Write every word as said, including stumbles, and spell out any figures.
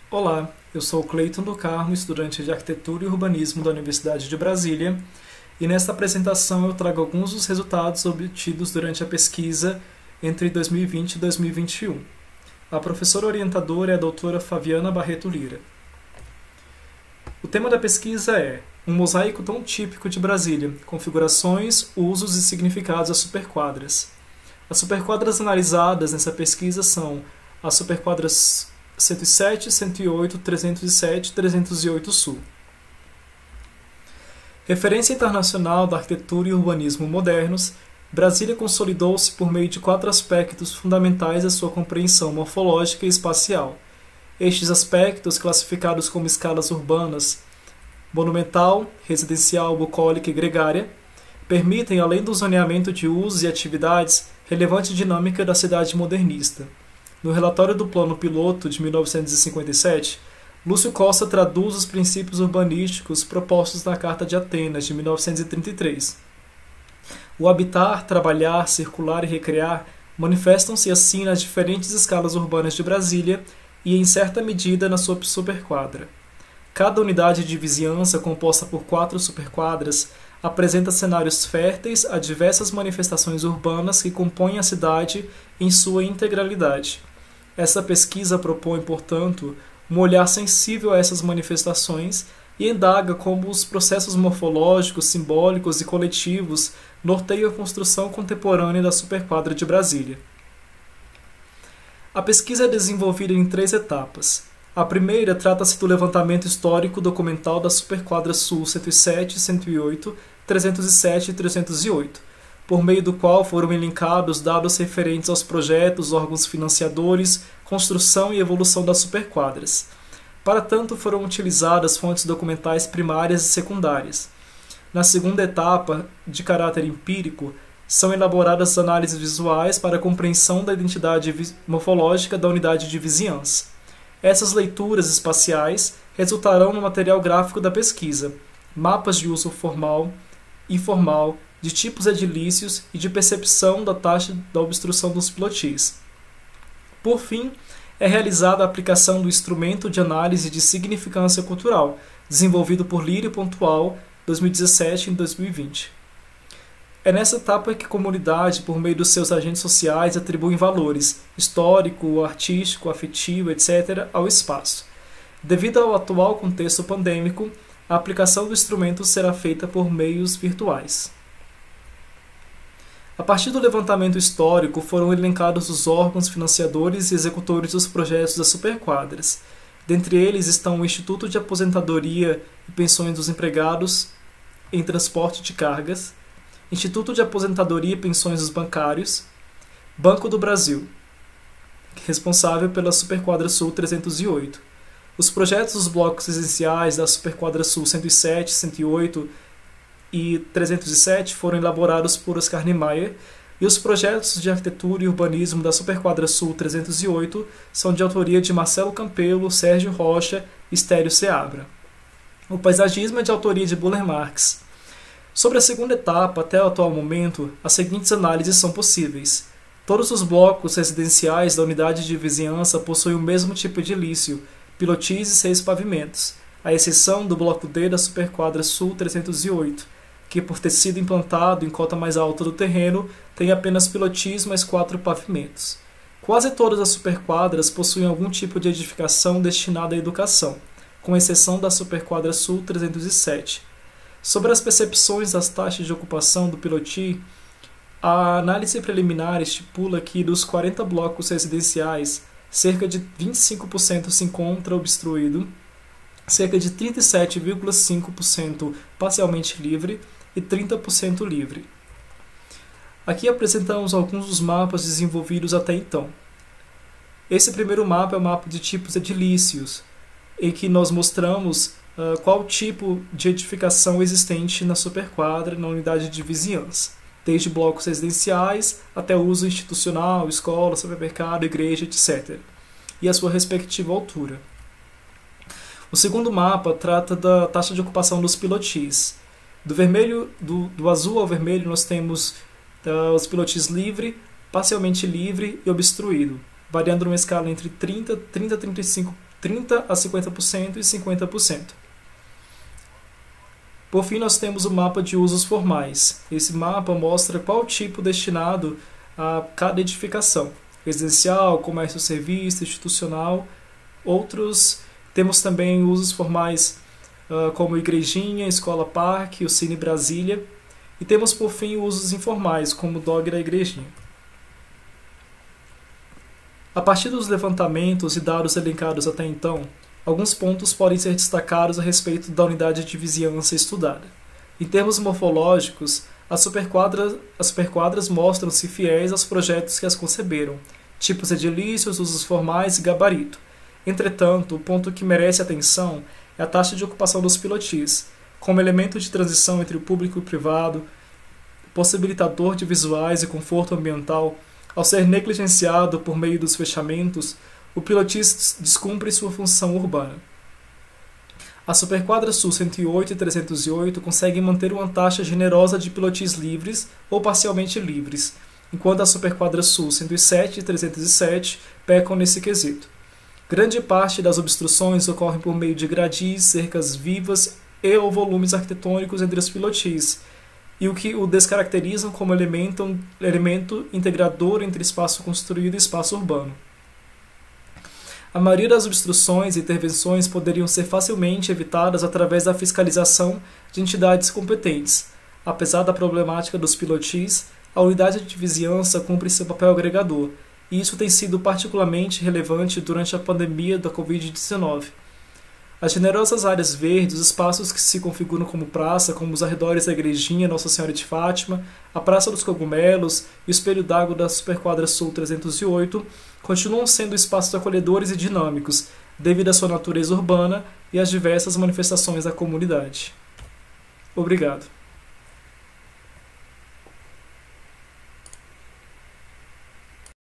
Olá, eu sou Cleiton do Carmo, estudante de Arquitetura e Urbanismo da Universidade de Brasília, e nesta apresentação eu trago alguns dos resultados obtidos durante a pesquisa entre dois mil e vinte e dois mil e vinte e um. A professora orientadora é a doutora Fabiana Barreto Lira. O tema da pesquisa é um mosaico tão típico de Brasília, configurações, usos e significados das superquadras. As superquadras analisadas nessa pesquisa são as superquadras cento e sete, cento e oito, trezentos e sete e trezentos e oito Sul. Referência internacional da arquitetura e urbanismo modernos, Brasília consolidou-se por meio de quatro aspectos fundamentais da sua compreensão morfológica e espacial. Estes aspectos, classificados como escalas urbanas, monumental, residencial, bucólica e gregária, permitem, além do zoneamento de usos e atividades, relevante dinâmica da cidade modernista. No relatório do Plano Piloto de mil novecentos e cinquenta e sete, Lúcio Costa traduz os princípios urbanísticos propostos na Carta de Atenas de mil novecentos e trinta e três. O habitar, trabalhar, circular e recrear manifestam-se assim nas diferentes escalas urbanas de Brasília e, em certa medida, na sua superquadra. Cada unidade de vizinhança, composta por quatro superquadras, apresenta cenários férteis a diversas manifestações urbanas que compõem a cidade em sua integralidade. Essa pesquisa propõe, portanto, um olhar sensível a essas manifestações e indaga como os processos morfológicos, simbólicos e coletivos norteiam a construção contemporânea da superquadra de Brasília. A pesquisa é desenvolvida em três etapas. A primeira trata-se do levantamento histórico documental da Superquadra Sul cento e sete, cento e oito, trezentos e sete e trezentos e oito, por meio do qual foram elencados dados referentes aos projetos, órgãos financiadores, construção e evolução das superquadras. Para tanto, foram utilizadas fontes documentais primárias e secundárias. Na segunda etapa, de caráter empírico, são elaboradas análises visuais para a compreensão da identidade morfológica da unidade de vizinhança. Essas leituras espaciais resultarão no material gráfico da pesquisa, mapas de uso formal, informal, de tipos edilícios e de percepção da taxa da obstrução dos pilotis. Por fim, é realizada a aplicação do instrumento de análise de significância cultural, desenvolvido por Lírio Pontual, dois mil e dezessete e dois mil e vinte. É nessa etapa que a comunidade, por meio dos seus agentes sociais, atribuem valores histórico, artístico, afetivo, etcétera ao espaço. Devido ao atual contexto pandêmico, a aplicação do instrumento será feita por meios virtuais. A partir do levantamento histórico, foram elencados os órgãos financiadores e executores dos projetos das superquadras. Dentre eles estão o Instituto de Aposentadoria e Pensões dos Empregados em Transporte de Cargas, Instituto de Aposentadoria e Pensões dos Bancários, Banco do Brasil, responsável pela Superquadra Sul trezentos e oito. Os projetos dos blocos residenciais da Superquadra Sul cento e sete, cento e oito e trezentos e sete foram elaborados por Oscar Niemeyer, e os projetos de arquitetura e urbanismo da Superquadra Sul trezentos e oito são de autoria de Marcelo Campelo, Sérgio Rocha e Stério Seabra. O paisagismo é de autoria de Buller Marx. Sobre a segunda etapa, até o atual momento, as seguintes análises são possíveis. Todos os blocos residenciais da unidade de vizinhança possuem o mesmo tipo de edilício, pilotis e seis pavimentos, à exceção do bloco D da Superquadra Sul trezentos e oito, que, por ter sido implantado em cota mais alta do terreno, tem apenas pilotis mais quatro pavimentos. Quase todas as superquadras possuem algum tipo de edificação destinada à educação, com exceção da Superquadra Sul trezentos e sete. Sobre as percepções das taxas de ocupação do piloti, a análise preliminar estipula que dos quarenta blocos residenciais, cerca de vinte e cinco por cento se encontra obstruído, cerca de trinta e sete vírgula cinco por cento parcialmente livre e trinta por cento livre. Aqui apresentamos alguns dos mapas desenvolvidos até então. Esse primeiro mapa é o mapa de tipos edilícios, em que nós mostramos Uh, qual tipo de edificação existente na superquadra, na unidade de vizinhança, desde blocos residenciais até uso institucional, escola, supermercado, igreja, etcétera, e a sua respectiva altura. O segundo mapa trata da taxa de ocupação dos pilotis. Do, vermelho, do, do azul ao vermelho nós temos uh, os pilotis livre, parcialmente livre e obstruído, variando numa escala entre trinta, trinta a trinta e cinco trinta a cinquenta por cento e cinquenta por cento. Por fim, nós temos o mapa de usos formais. Esse mapa mostra qual tipo destinado a cada edificação: residencial, comércio, serviço, institucional. Outros, temos também usos formais uh, como igrejinha, escola parque, o Cine Brasília. E temos, por fim, usos informais, como o dog da igrejinha. A partir dos levantamentos e dados elencados até então, alguns pontos podem ser destacados a respeito da unidade de vizinhança estudada. Em termos morfológicos, as superquadras, as superquadras mostram-se fiéis aos projetos que as conceberam, tipos edilícios, usos formais e gabarito. Entretanto, o ponto que merece atenção é a taxa de ocupação dos pilotis, como elemento de transição entre o público e o privado, possibilitador de visuais e conforto ambiental. Ao ser negligenciado por meio dos fechamentos, o pilotis descumpre sua função urbana. A Superquadra Sul cento e oito e trezentos e oito conseguem manter uma taxa generosa de pilotis livres ou parcialmente livres, enquanto a Superquadra Sul cento e sete e trezentos e sete pecam nesse quesito. Grande parte das obstruções ocorrem por meio de gradis, cercas vivas e ou volumes arquitetônicos entre os pilotis, e o que o descaracterizam como elemento, elemento integrador entre espaço construído e espaço urbano. A maioria das obstruções e intervenções poderiam ser facilmente evitadas através da fiscalização de entidades competentes. Apesar da problemática dos pilotis, a unidade de vizinhança cumpre seu papel agregador, e isso tem sido particularmente relevante durante a pandemia da covid dezenove. As generosas áreas verdes, os espaços que se configuram como praça, como os arredores da igrejinha Nossa Senhora de Fátima, a Praça dos Cogumelos e o Espelho d'Água da Superquadra Sul trezentos e oito, continuam sendo espaços acolhedores e dinâmicos, devido à sua natureza urbana e às diversas manifestações da comunidade. Obrigado.